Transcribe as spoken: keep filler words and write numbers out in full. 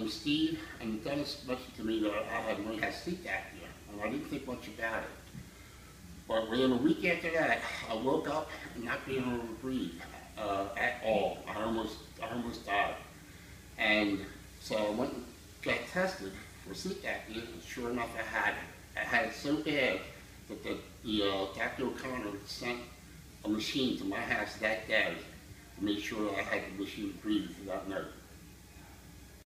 from Steve, and the dentist mentioned to me that I had really had sleep apnea, and I didn't think much about it. But within a week after that, I woke up not being able to breathe uh, at all. I almost, I almost died. And so I went and got tested for sleep apnea, and sure enough, I had it. I had it so bad that the, the uh, Doctor O'Connor sent a machine to my house that day to make sure that I had the machine to breathe without nerve.